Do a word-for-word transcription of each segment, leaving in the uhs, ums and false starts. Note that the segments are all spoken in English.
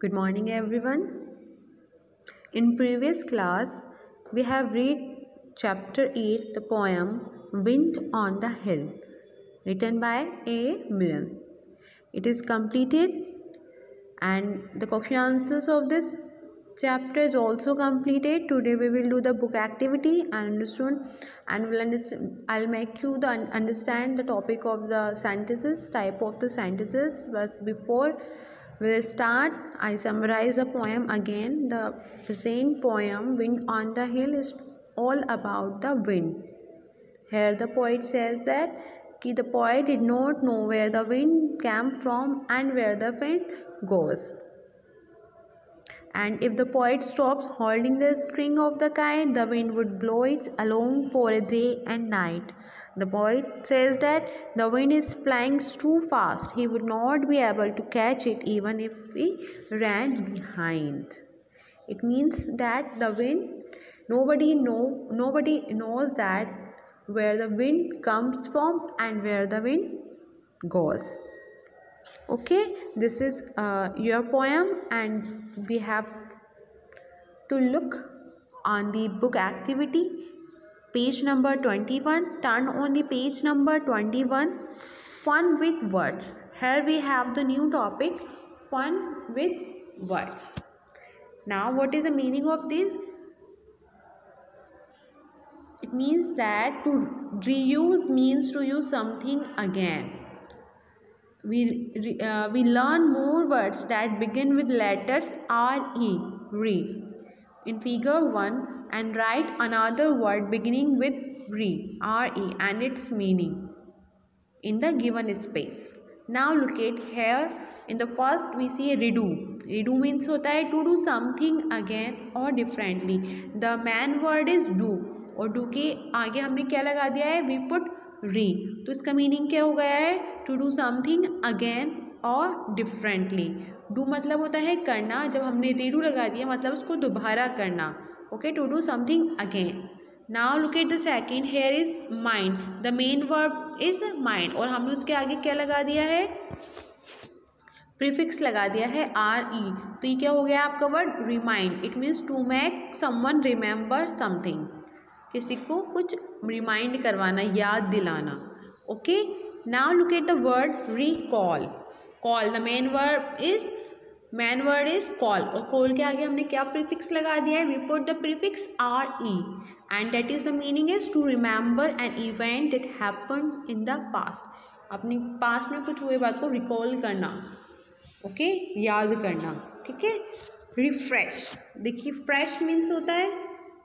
Good morning everyone. In previous class we have read chapter eight, the poem Wind on the Hill, written by A. Milne. It is completed and the question answers of this chapter is also completed. Today we will do the book activity and understand and will understand I'll make you the understand the topic of the sentences, type of the sentences. But before we'll start, I summarize the poem again. The present poem Wind on the Hill is all about the wind. Here the poet says that ki the poet did not know where the wind came from and where the wind goes. And if the poet stops holding the string of the kite, the wind would blow it along for a day and night. The poet says that the wind is flying too fast. He would not be able to catch it even if he ran behind. It means that the wind, nobody know, nobody knows that where the wind comes from and where the wind goes. Okay, this is uh, your poem and we have to look on the book activity, page number twenty-one. Turn on the page number twenty-one, fun with words. Here we have the new topic, fun with words. Now what is the meaning of this? It means that to reuse means to use something again. We, uh, we learn more words that begin with letters R E, re, in figure one, and write another word beginning with re, R E, and its meaning in the given space. Now look at here. In the first we see redo. Redo means hota hai to do something again or differently. The man word is do और do के आगे हमने क्या लगा दिया है? We put re. तो इसका मीनिंग क्या हो गया है? टू डू समथिंग अगेन और डिफरेंटली. डू मतलब होता है करना. जब हमने रीडू लगा दिया मतलब उसको दोबारा करना. Okay, to do something again. Now look at the second. Here is mind. The main verb is mind और हमने उसके आगे क्या लगा दिया है? प्रीफिक्स लगा दिया है आर ई. तो ये क्या हो गया आपका word? Remind. It means to make someone remember something. किसी को कुछ रिमाइंड करवाना, याद दिलाना. Okay, now look at the word recall. Call, the main verb is main word is call और कॉल के आगे हमने क्या प्रीफिक्स लगा दिया है? We put the prefix R E and that is the meaning is to remember an event that happened in the past. अपनी past में कुछ हुए बात को रिकॉल करना. Okay okay? याद करना. ठीक है. रिफ्रेश. देखिए फ्रेश मीन्स होता है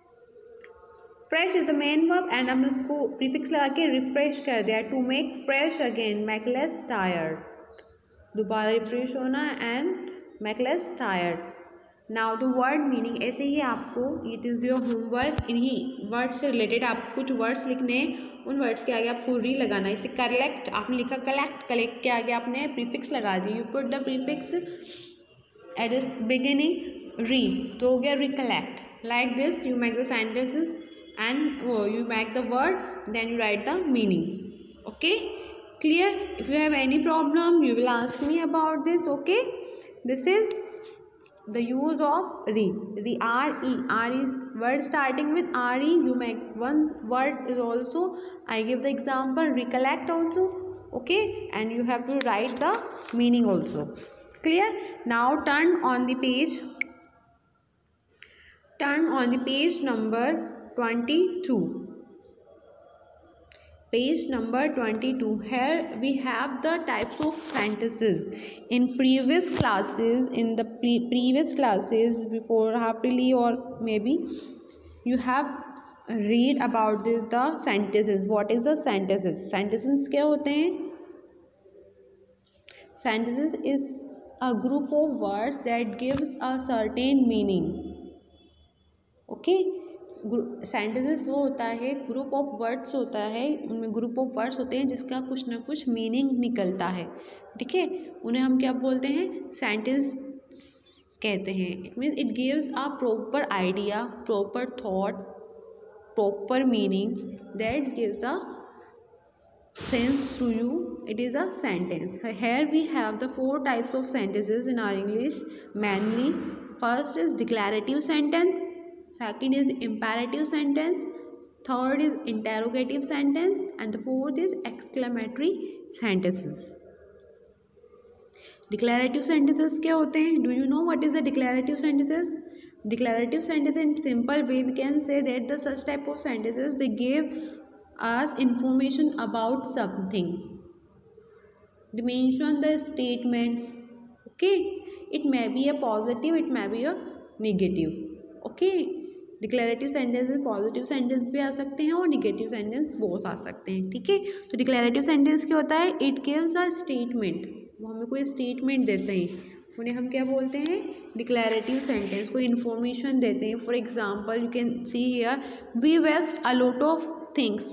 fresh is the main verb and हमने उसको प्रीफिक्स लगा के रिफ्रेश कर दिया. To make fresh again, make less tired. दोबारा रिफ्रेश होना and make less tired. Now the word meaning. ऐसे ही आपको, इट इज़ योर होमवर्क. इन्हीं वर्ड्स से रिलेटेड आपको कुछ वर्ड्स लिखने. उन वर्ड्स के आगे आपको री लगाना. इसे कलेक्ट आपने लिखा कलेक्ट. कलेक्ट के आगे आपने प्रीफिक्स लगा दी. You put the prefix at the beginning re. तो हो गया recollect. Like this you make the sentences and oh, you make the word, then you write the meaning. Okay, clear? If you have any problem you will ask me about this. Okay, this is the use of re. Re, r e. R is word starting with r e. You make one word is also, I give the example recollect also. Okay, and you have to write the meaning also. Clear? Now turn on the page. Turn on the page number twenty-two. Page number twenty-two. Here we have the types of sentences. In previous classes, in the pre previous classes before happily or maybe you have read about this the sentences. What is the sentences? Sentences क्या होते हैं? Sentences is a group of words that gives a certain meaning. Okay, sentences वो होता है group of words होता है. उनमें group of words होते हैं जिसका कुछ ना कुछ मीनिंग निकलता है. ठीक है, उन्हें हम क्या बोलते हैं? सेंटेंस कहते हैं. It means it gives a proper idea, proper thought, proper meaning. That gives a sense to you, it is a sentence. Here we have the four types of sentences in our English mainly. First is declarative sentence, second is imperative sentence, third is interrogative sentence, and the fourth is exclamatory sentences. Declarative sentences क्या होते हैं? Do you know what is a declarative sentences? Declarative sentence in simple way we can say that the such type of sentences they give us information about something. They mention the statements. Okay, it may be a positive, it may be a negative. Okay, declarative sentence में positive sentence भी आ सकते हैं और negative sentence both आ सकते हैं. ठीक है, तो डिक्लेरेटिव सेंटेंस क्या होता है? It gives a statement. वो हमें कोई स्टेटमेंट देते हैं, उन्हें हम क्या बोलते हैं? Declarative sentence. कोई इन्फॉर्मेशन देते हैं. For example you can see here, we waste a lot of things.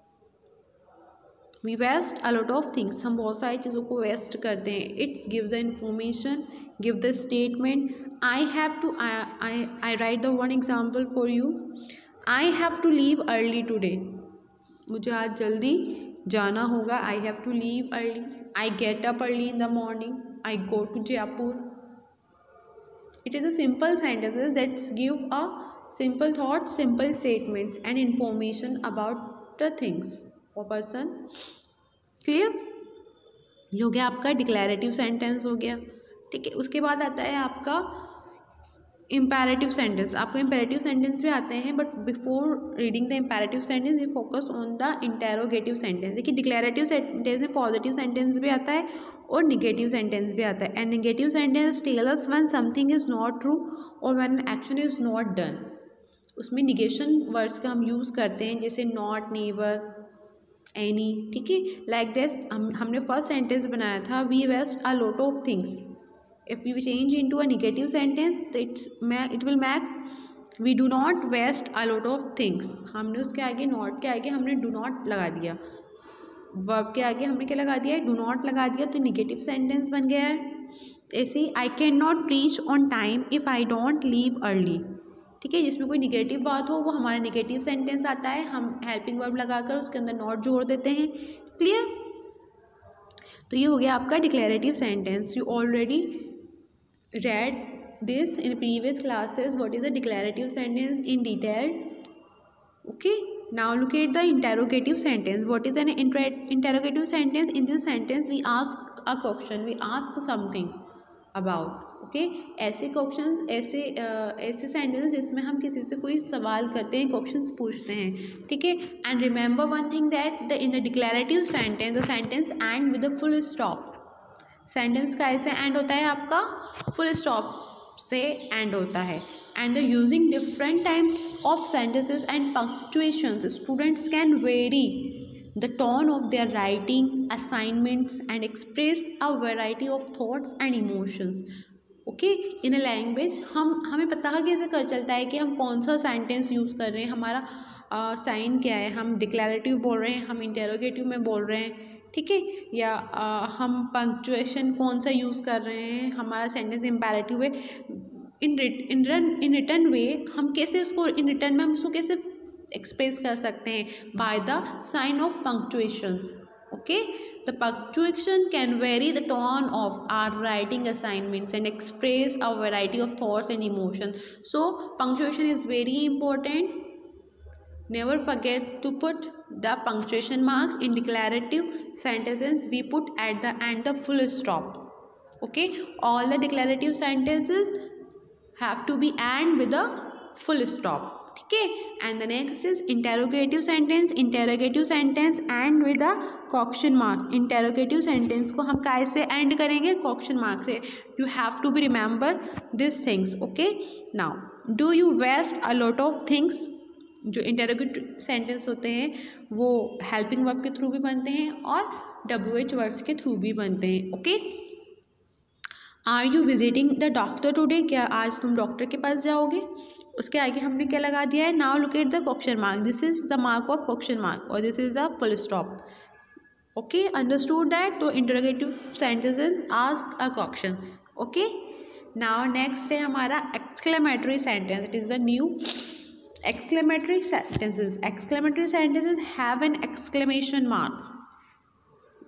We waste a lot of things. हम बहुत सारी चीज़ों को वेस्ट करते हैं. It's give the information, give the statement. I have to I, I I write the one example for you. I have to leave early today. मुझे आज जल्दी जाना होगा. I have to leave early. I get up early in the morning. I go to Jaipur. It is a simple sentences that give a simple thoughts, simple statements and information about the things or person. Clear? ये हो गया आपका declarative sentence हो गया. ठीक है, उसके बाद आता है आपका इम्पेरेटिव सेंटेंस. आपको इम्पेरेटिव सेंटेंस भी आते हैं, but before reading the imperative sentence we focus on the interrogative sentence. देखिए, डिक्लेरेटिव सेंटेंस में पॉजिटिव सेंटेंस भी आता है और निगेटिव सेंटेंस भी आता है. And negative sentence tell us when something is not true और when action is not done. उसमें निगेशन वर्ड्स का हम यूज़ करते हैं, जैसे नॉट, नेवर, एनी. ठीक है, लाइक दिस हम हमने फर्स्ट सेंटेंस बनाया था, we waste a lot of things. If we change into a negative sentence, it's it will make we do not waste a lot of things. हमने उसके आगे not के आगे हमने do not लगा दिया. verb के आगे हमने क्या लगा दिया है? do not लगा दिया, तो negative sentence बन गया है. ऐसे ही I cannot reach on time if I don't leave early. ठीक है, जिसमें कोई निगेटिव बात हो वो हमारा निगेटिव सेंटेंस आता है. हम हेल्पिंग वर्ब लगाकर उसके अंदर नॉट जोड़ देते हैं. क्लियर? तो ये हो गया आपका declarative sentence. You already read this in previous classes. What is a declarative sentence in detail? Okay, now look at the interrogative sentence. What is an inter interrogative sentence? In this sentence we ask a question, we ask something about. okay, ऐसे questions, ऐसे ऐसे sentence जिसमें हम किसी से कोई सवाल करते हैं, क्वेश्चंस पूछते हैं. ठीक है, and remember one thing that the in the declarative sentence the sentence end with the full stop. Sentence का ऐसे एंड होता है आपका, फुल स्टॉप से एंड होता है. And the using different types of sentences and punctuations students can vary the tone of their writing assignments and express a variety of thoughts and emotions. Okay, in a language हम हमें पता कैसे कर चलता है कि हम कौन सा सेंटेंस यूज़ कर रहे हैं, हमारा साइन uh, क्या है, हम डिक्लेरेटिव बोल रहे हैं, हम इंटेरोगेटिव में बोल रहे हैं. ठीक है, या आ, हम पंक्चुएशन कौन सा यूज़ कर रहे हैं, हमारा सेंटेंस इम्पेरेटिव है. इन इन इन रिटर्न वे हम कैसे उसको इन रिटर्न में हम उसको कैसे एक्सप्रेस कर सकते हैं? By the sign of punctuations. Okay, the punctuation can vary the tone of our writing assignments and express a variety of thoughts and emotions. So punctuation is very important. Never forget to put the punctuation marks in declarative sentences. We put at the end the full stop. Okay, all the declarative sentences have to be end with a full stop. Okay, and the next is interrogative sentence. Interrogative sentence end with a question mark. Interrogative sentence को हम कैसे end करेंगे? question mark से. You have to be remember these things. Okay, now do you waste a lot of things? जो interrogative sentence होते हैं वो helping verb के थ्रू भी बनते हैं और डब्ल्यू एच वर्ड्स के थ्रू भी बनते हैं. Okay, are you visiting the doctor today? क्या आज तुम डॉक्टर के पास जाओगे? उसके आगे हमने क्या लगा दिया है? Now look at the question mark. This is the mark of question mark और this is the full stop. Okay, understood that? तो interrogative sentences ask a questions. Okay, now next है हमारा exclamatory sentence. It is the new exclamatory sentences. Exclamatory sentences have an exclamation mark.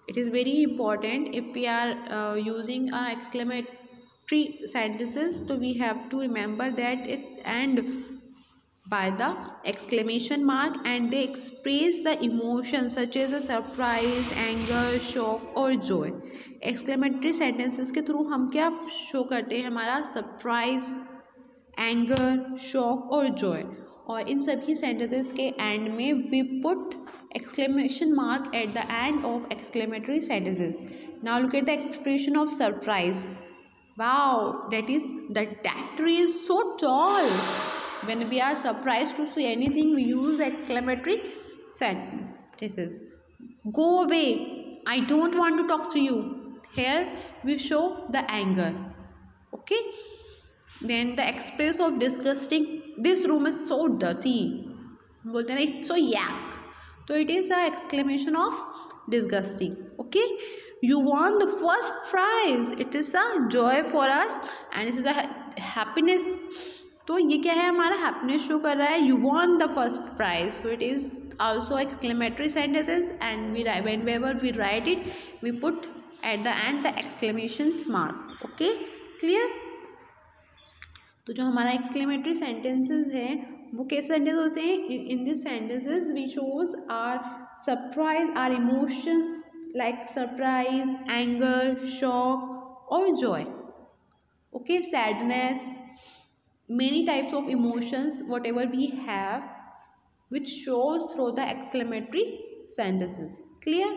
It is very important if we are uh, using a exclamatory sentences, so we have to remember that it end by the exclamation mark and they express the emotions such as a surprise, anger, shock और joy. Exclamatory sentences के through हम क्या show करते हैं, हमारा surprise, anger, shock और joy. और इन सभी सेंटेंसेस के एंड में we put exclamation mark at the end of exclamatory sentences. Now look at the expression of surprise. Wow, that is that that tree is so tall. When we are surprised to see anything, we use exclamatory sentences. Go away, I don't want to talk to you. Here we show the anger. Okay. Then the express of disgusting. This room is so dirty. बोलते हैं ना, it's so yuck. So it is a exclamation of disgusting. Okay. You won the first prize. It is a joy for us and it is a happiness. तो ये क्या है, हमारा happiness show कर रहा है. You won the first prize. So it is also exclamatory sentences and we whenever we write it, we put at the end the exclamation mark. Okay. Clear? तो जो हमारा exclamatory sentences है वो कैसे sentence होते हैं. In this sentences we shows our surprise, our emotions like surprise, anger, shock और joy. Okay. Sadness, many types of emotions whatever we have which shows through the exclamatory sentences. Clear?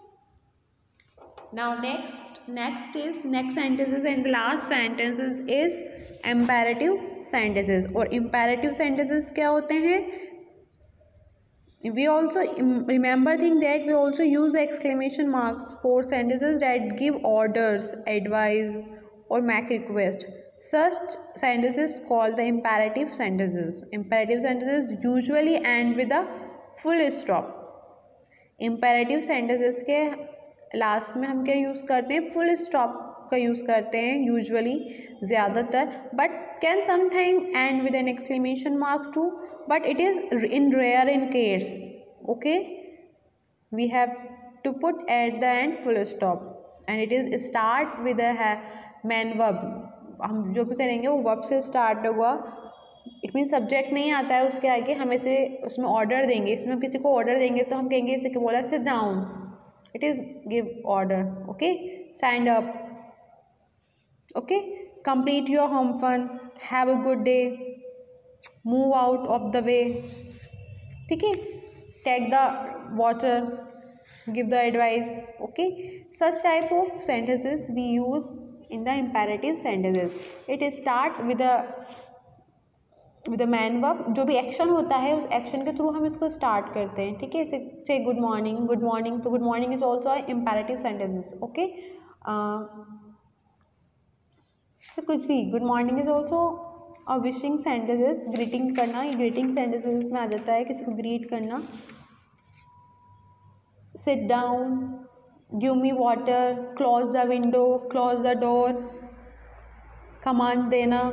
Now next next is next sentences and the last sentences is imperative sentences. और imperative sentences क्या होते हैं? We also remember thing that we also use exclamation marks for sentences that give orders, advise or make request. Such sentences called the imperative sentences. Imperative sentences usually end with a full stop. Imperative sentences के last में हम क्या use करते हैं, full stop का use करते हैं usually ज़्यादातर, but can some time end with an exclamation marks too, but it is in rare in case. Okay. We have to put at the end full stop and it is start with a main verb. हम जो भी करेंगे वो verb से start होगा. It mean subject नहीं आता है उसके आगे, हम इसे उसमें ऑर्डर देंगे. इसमें हम किसी को ऑर्डर देंगे तो हम कहेंगे इसे क्या बोला, sit down. It is give order. Okay. Stand up. Okay. Complete your home fun. Have a good day. Move out of the way. ठीक है. Take the water. Give the advice. Okay. Such type of sentences we use in the imperative sentences. It start with a with the main verb. जो भी action होता है उस action के through हम इसको स्टार्ट करते हैं. ठीक है. Say good morning, good morning. तो good morning is also imperative sentences. Okay. कुछ भी good morning is also a wishing sentences. Greeting करना, ये ग्रीटिंग सेंटेंसेस में आ जाता है, किसी को ग्रीट करना. Sit down, give me water, close the window, close the door. Command देना,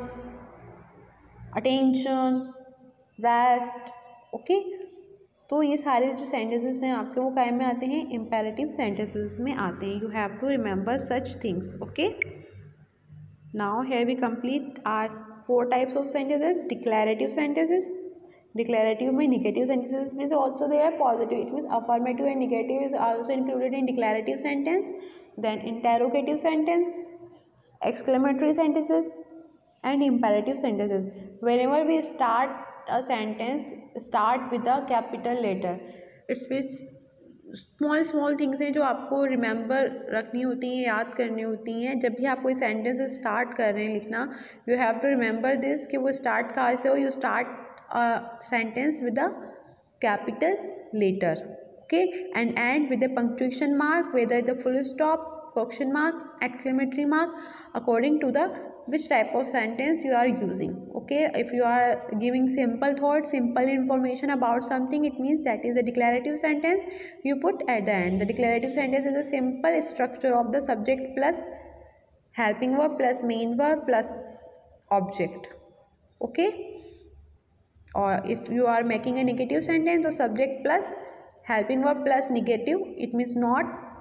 अटेंशन, रेस्ट. ओके. तो ये सारे जो सेंटेंसेस हैं आपके वो काय में आते हैं, इम्पेरेटिव सेंटेंसेस में आते हैं. You have to remember such things. Okay. Now here we complete are four types of sentences. Declarative sentences. Declarative में निगेटिव सेंटेंसेस भी also there. Positive, it means affirmative and negative is also included in declarative sentence. Then interrogative sentence, exclamatory sentences and imperative sentences. Whenever we start a sentence, start with a capital letter. It's which small small things हैं जो आपको remember रखनी होती हैं, याद करनी होती हैं. जब भी आप कोई sentence start कर रहे हैं लिखना, you have to remember this कि वो start कहाँ से हो. You start a sentence with a capital letter. Okay. And end with a punctuation mark, whether the full stop, question mark, exclamatory mark, according to the which type of sentence you are using. Okay. If you are giving simple thoughts, simple information about something, it means that is a declarative sentence. You put at the end. The declarative sentence is a simple structure of the subject plus helping verb plus main verb plus object. Okay. Or if you are making a negative sentence, so subject plus helping verb plus negative, it means not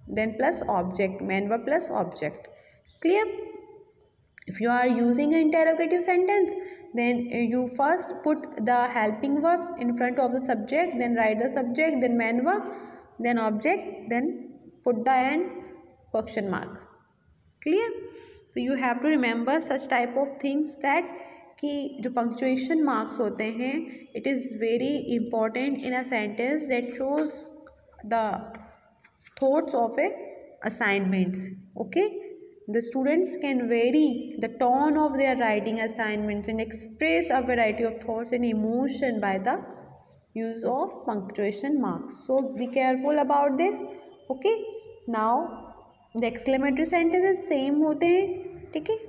then plus object, main verb plus object. Clear? If you are using an interrogative sentence, then you first put the helping verb in front of the subject, then write the subject, then main verb, then object, then put the end question mark. Clear? So you have to remember such type of things that कि जो punctuation marks होते हैं, it is very important in a sentence that shows the thoughts of a assignments. Okay, the students can vary the tone of their writing assignments and express a variety of thoughts and emotion by the use of punctuation marks. So be careful about this. Okay, now the exclamatory sentences same होते हैं. ठीक है,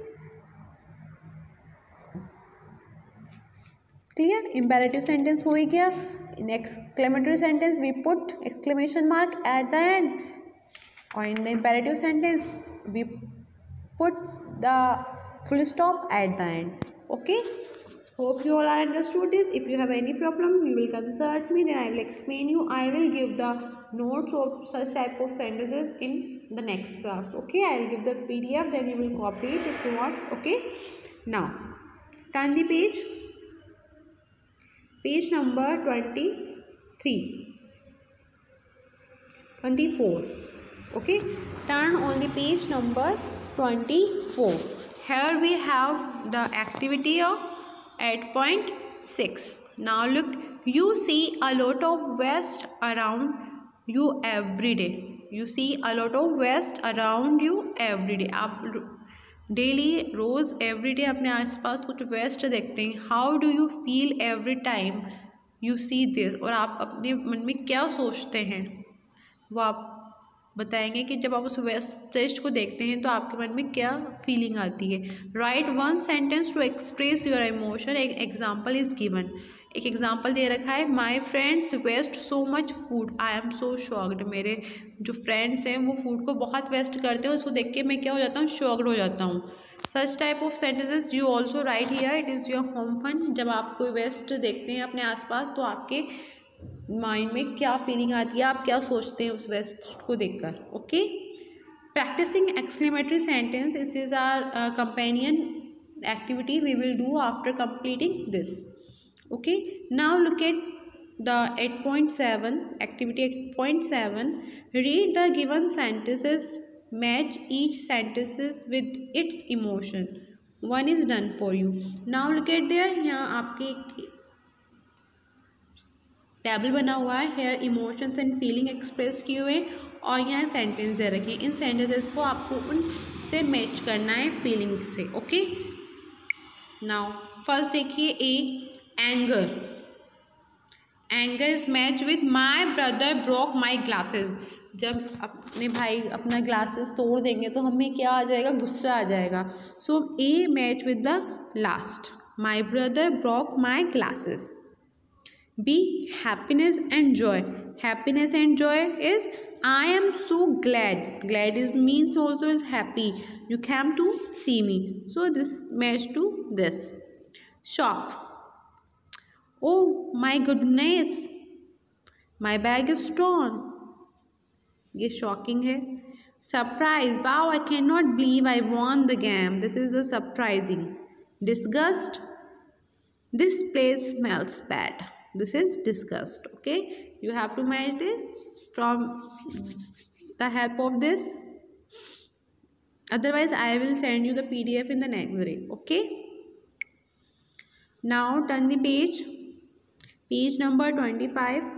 clear? Imperative sentence हो ही गया. In exclamatory sentence we put exclamation mark at the end, or in the imperative sentence we put the full stop at the end. Okay, hope you all are understood this. If you have any problem, you will consult me, then I will explain you. I will give the notes of such type of sentences in the next class. Okay, I will give the P D F, then you will copy it if you want. Okay, now turn the page. Page number twenty-three, twenty-four. Okay, turn on the page number twenty-four. Here we have the activity of eight point six. Now look, you see a lot of waste around you every day. You see a lot of waste around you every day. आप daily रोज़ every day अपने आसपास कुछ waste देखते हैं. How do you feel every time you see this? और आप अपने मन में क्या सोचते हैं वो आप बताएंगे कि जब आप उस वेस्टेज को देखते हैं तो आपके मन में क्या फीलिंग आती है. Write one sentence to express your emotion. एक एग्जाम्पल इज़ गिवन. एक एग्जाम्पल दे रखा है, my friends waste so much food, I am so shocked. मेरे जो फ्रेंड्स हैं वो फूड को बहुत वेस्ट करते हैं, उसको देख के मैं क्या हो जाता हूँ, शॉक्ड हो जाता हूँ. Such type of sentences you also write here. It is your home fun. जब आप कोई वेस्ट देखते हैं अपने आसपास तो आपके माइंड में क्या फीलिंग आती है, आप क्या सोचते हैं उस वेस्ट को देखकर. Okay, practicing exclamatory sentence, this is our companion activity we will do after completing this. Okay, now look at the eight point seven activity. eight point seven, read the given sentences, match each sentences with its emotion. One is done for you. Now look at there, यहाँ आपके table बना हुआ है. Here emotions and feeling express किए हुए और यहाँ sentence दे रखे हैं. इन सेंटेंसेस को आपको उनसे मैच करना है फीलिंग से. ओके, नाउ फर्स्ट देखिए, ए anger. Anger is matched with my brother broke my glasses. जब अपने भाई अपना ग्लासेस तोड़ देंगे तो हमें क्या आ जाएगा, गुस्सा आ जाएगा. So a match with the last, my brother broke my glasses. B, happiness and joy. Happiness and joy is I am so glad. Glad is means also is happy. You came to see me. So this match to this. Shock. Oh my goodness, my bag is torn. ये shocking है. Surprise, wow I can not believe I won the game. This is a surprising. Disgust, this place smells bad. This is disgust. Okay, you have to match this from the help of this. Otherwise I will send you the P D F in the next day. Okay, now turn the page. Page number twenty-five.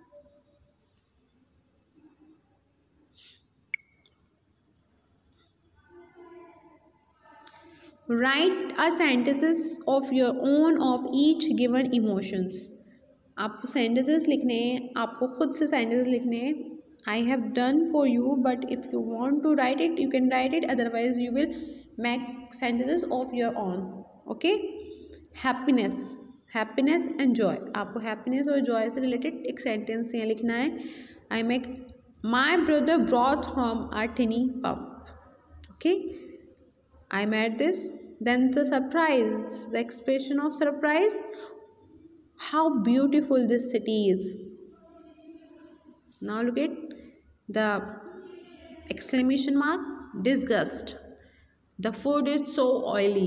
Write a sentences of your own of each given emotions. आपको sentences लिखने हैं, आपको खुद से sentences लिखने हैं. I have done for you, but if you want to write it, you can write it. Otherwise, you will make sentences of your own. Okay? Happiness. Happiness and joy. आपको happiness और joy से related एक sentence यहाँ लिखना है. I make my brother brought home a tiny pump. Okay, I made this. Then the surprise, the expression of surprise, how beautiful this city is. Now look at the exclamation mark, disgust, the food is so oily,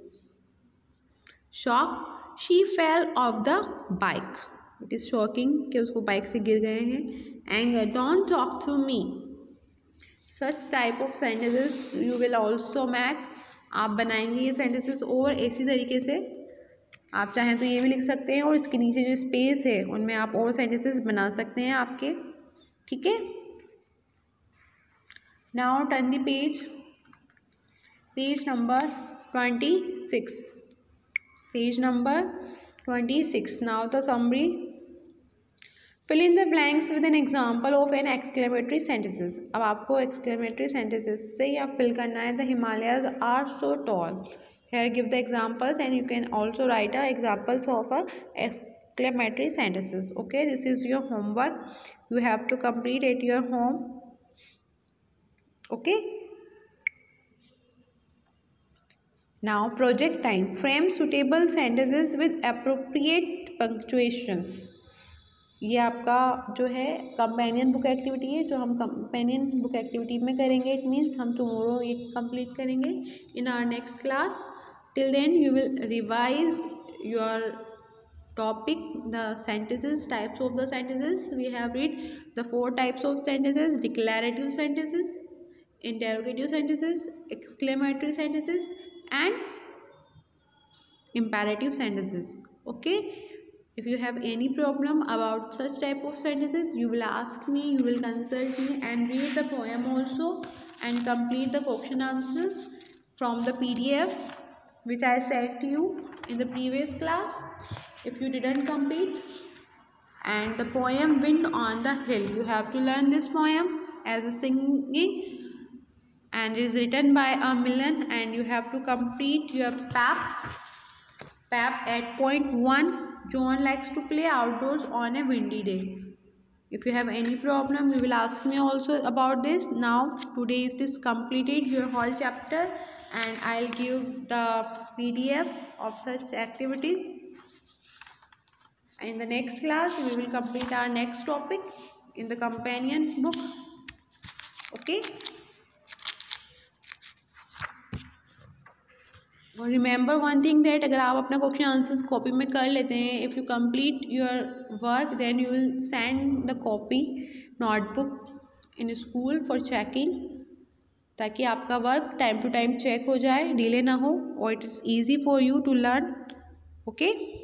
shock, she fell off the bike, it is shocking कि उसको bike से गिर गए हैं, anger, don't talk to me, such type of sentences you will also make, आप बनाएंगे ये sentences और इसी तरीके से आप चाहें तो ये भी लिख सकते हैं और इसके नीचे जो स्पेस है उनमें आप और सेंटेंसेस बना सकते हैं आपके, ठीक है। Now turn the page, page number twenty six, page number twenty six. Now the summary, fill in the blanks with an example of an exclamatory sentences. अब आपको एक्सक्लेमेटरी सेंटेंसेस से या फिल करना है, the Himalayas are so tall, here give the examples and you can also write a examples of a exclamatory sentences. Okay, this is your homework, you have to complete at your home. Okay, now project time, frame suitable sentences with appropriate punctuations। ये आपका जो है companion book activity है जो हम companion book activity में करेंगे, it means हम टुमारो ये कंप्लीट करेंगे in our next class. Till then you will revise your topic, the sentences, types of the sentences. We have read the four types of sentences: declarative sentences, interrogative sentences, exclamatory sentences and imperative sentences. Okay, if you have any problem about such type of sentences, you will ask me, you will consult me and read the poem also and complete the question answers from the P D F which I sent to you in the previous class if you didn't complete. And the poem Wind on the Hill, you have to learn this poem as a singing and is written by a Millen, and you have to complete your P A P P A P at point one. John likes to play outdoors on a windy day. If you have any problem, you will ask me also about this. Now today it is completed your whole chapter and I'll give the P D F of such activities. In the next class we will complete our next topic in the companion book. Okay, remember one thing that अगर आप अपना question answers copy में कर लेते हैं, if you complete your work then you will send the copy notebook in school for checking, ताकि आपका work time to time check हो जाए, डिले ना हो और it is easy for you to learn. Okay.